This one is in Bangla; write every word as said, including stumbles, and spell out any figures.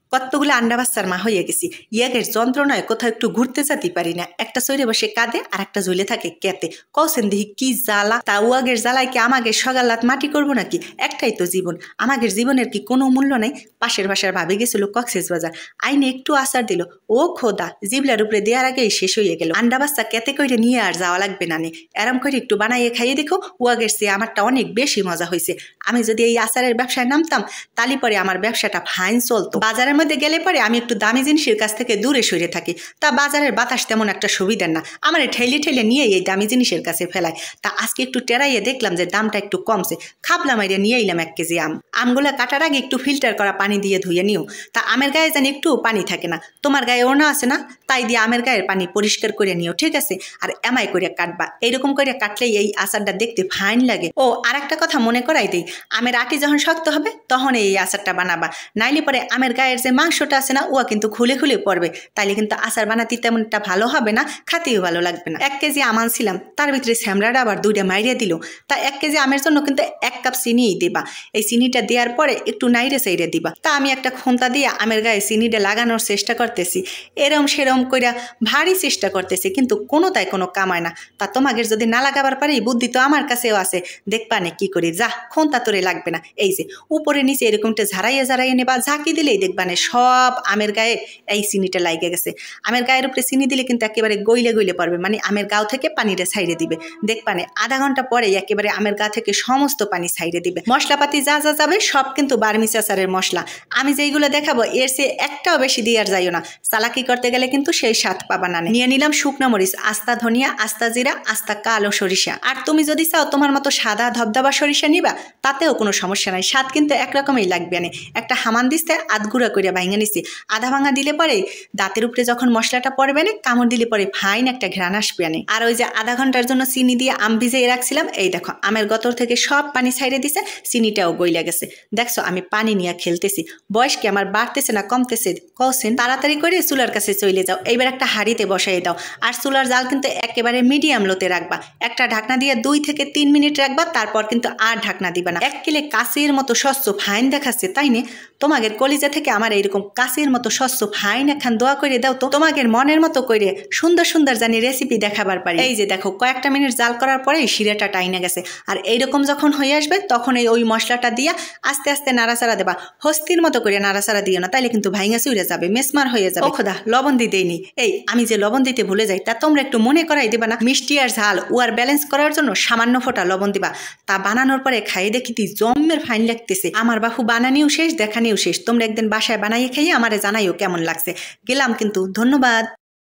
কতগুলো আন্ডা বাচ্চার মা হয়ে গেছি, ইয়াগের যন্ত্রণায় কোথাও একটু ঘুরতে যেতে পারি না। একটা সইরে বসে কাঁদে আর একটা ঝুলে থাকে কেতে। কৌছেন দেখি কি জ্বালা, তা উয়াগের জ্বালায় কি আমাকে সগাল্লাত মাটি করবো নাকি? একটাই তো জীবন, আমাদের জীবনের কি কোনো মূল্য নাই? পাশের বাসার ভাবি গেছিল কক্সবাজার, আইনে একটু আচার দিল, ও খোদা জিবলার উপরে দেওয়ার আগেই শেষ হয়ে গেল। আন্ডা বাচ্চা কেতে করে নিয়ে আর যাওয়া লাগবে না নে, এরম করে একটু বানাইয়ে খাইয়ে দেখো, উয়াগের চেয়ে আমারটা অনেক বেশি মজা হয়েছে। আমি যদি এই আচারের ব্যবসায় নামতাম তালি পরে আমার ব্যবসাটা ফাইন চলতো। বাজারের মধ্যে গেলে পরে আমি একটু দামি জিনিসের কাছ থেকে দূরে সরে থাকি, তা বাজারের বাতাস তেমন একটা সুবিধার না, আমার ঠেলে ঠেলে নিয়ে এই দামি জিনিসের কাছে ফেলায়। তা আজকে একটু টেরাইয়ে দেখলাম যে দামটা একটু কমছে, খাবলা মাইরে নিয়ে এলাম এক কেজি আম। আমগুলা কাটার আগে একটু ফিল্টার করা পানি দিয়ে ধুয়ে নিও, তা আমের গায়ে জানি একটু পানি থাকে না, তোমার গায়ে ওনা আছে না, তাই দিয়ে আমের গায়ের পানি পরিষ্কার করে নিও, ঠিক আছে? আর এমাই করে কাটবা, এইরকম করে কাটলেই এই আচারটা দেখতে ফাইন লাগে। ও আর একটা কথা মনে করাই দিই, আমের আটি যখন শক্ত হবে তখন এই আচারটা বানাবা, নাইলে পরে আমের গায়ের যে মাংসটা আছে না ওয়া কিন্তু খুলে খুলে পড়বে, তাইলে কিন্তু আচার বানাতে তেমনটা ভালো হবে না, খাতেও ভালো লাগবে না। এক কেজি আম আনছিলাম, তার ভিতরে স্যামরাটা আবার দুইটা মাইরিয়া দিল। তা এক কেজি আমের জন্য কিন্তু এক কাপ চিনিই দিবা, এই চিনিটা দেওয়ার পরে একটু নাইরে সাইরে দিবা। তা আমি একটা খুন্তা দিয়ে আমের গায়ে চিনিটা লাগানোর চেষ্টা করতেছি, এরম সেরম কইরা ভারী চেষ্টা করতেছি, কিন্তু কোনো তাই কোনো কামায় না। তা তোমাদের যদি না লাগাবার পারি, বুদ্ধি তো আমার কাছেও আছে, দেখবা না কি করি। যা খুন্তা তোরে লাগবে না, এই যে উপরে নিচে এরকমটা ঝাড়াইয়া ঝাড়াইয়া নেবা, ঝাঁকি দিলেই দেখবা না সব আমের গায়ে এই চিনিটা লাগে গেছে। আমের গায়ের উপরে চিনি দিলে কিন্তু একেবারে গইলে গইলে পড়বে, মানে আমের গাও থেকে পানিটা ছাইড়ে দিবে, দেখবা না আধা ঘন্টা পরে একেবারে আমের গা থেকে সমস্ত পানি ছাইড়ে দিবে। মশলাপাতি যা যা যাবে সব কিন্তু বার্মিজ আচারের মশলা, আমি যেইগুলো দেখাবো এর সে একটাও বেশি দিয়ে আর যাইও না, চালাকি করতে গেলে কিন্তু সেই স্বাদ পাবা না। নিয়ে নিলাম শুকনো মরিচ, আস্তা ধনিয়া, আস্তা জিরা, আস্তা কালো সরিষা। আর তুমি যদি চাও তোমার মতো সাদা ধবধবা সরিষা নিবা, তাতেও কোনো সমস্যা নাই, স্বাদ কিন্তু একরকমই লাগবে না। একটা হামান দিতে আধ গুঁড়া করে ভাঙা নিছি, আধা ভাঙা দিলে পরে দাঁতের উপরে যখন মশলাটা পড়বে না, কামড় দিলে পরে ফাইন একটা ঘ্রাণ আসবে না। আর ওই যে আধা ঘন্টার জন্য চিনি দিয়ে আম ভিজিয়ে রাখছিলাম, এই দেখো আমের গতর থেকে সব পানি ছাইড়ে দিছে, চিনিটাও গইলা গেছে। দেখছো আমি পানি নিয়ে খেলতেছি, বয়স কি আমার বাড়তেছে না কমতেছে? কৌছেন তাড়াতাড়ি করে চুলার কাছে চলে যাও, এইবার একটা হাঁড়িতে বসাই দাও, আর চুলার জাল কিন্তু একেবারে মিডিয়াম লোতে রাখবা, একটা ঢাকনা দিয়ে দুই থেকে তিন মিনিট রাখবা, তারপর কিন্তু আর ঢাকনা দিবা না। এক কিলে কাশির মতো স্বচ্ছ ফাইন দেখাচ্ছে তাই নে? তোমাদের কলিজা থেকে আমার এইরকম কাশির মতো স্বচ্ছ ফাইন একখান দোয়া করে দাও তো, তোমাদের মনের মতো করে সুন্দর সুন্দর জানি রেসিপি দেখাবার পারি। এই যে দেখো কয়েকটা মিনিট জাল করার পরে শিরাটা টাইনে গেছে, আর এইরকম যখন হয়ে আসবে তখন এই ওই মশলাটা দিয়া আস্তে আস্তে নাড়াচাড়া দেবা, হস্তির মতো করে নাড়াচাড়া দিও না, তাইলে কিন্তু ভাইঙা চুইরে যাবে, মেসমার হয়ে যাবে। ও খোদা লবণ দিতেইনি, এই আমি যে লবণ দিতে ভুলে যাই, তা তোমরা একটু মনে করাই দিবা না? মিষ্টি আর ঝাল উয়ার ব্যালেন্স করার জন্য সামান্য ফোঁটা লবণ দিবা, তা বানানোর পরে খাইয়ে দেখি তুই জম্মের ফাইন লাগতেছে। আমার বাহু বানানিও শেষ, দেখানিও শেষ, তোমরা একদিন বাসায় বানাইয়ে খাইয়ে আমারে জানাইও কেমন লাগছে। গেলাম কিন্তু, ধন্যবাদ।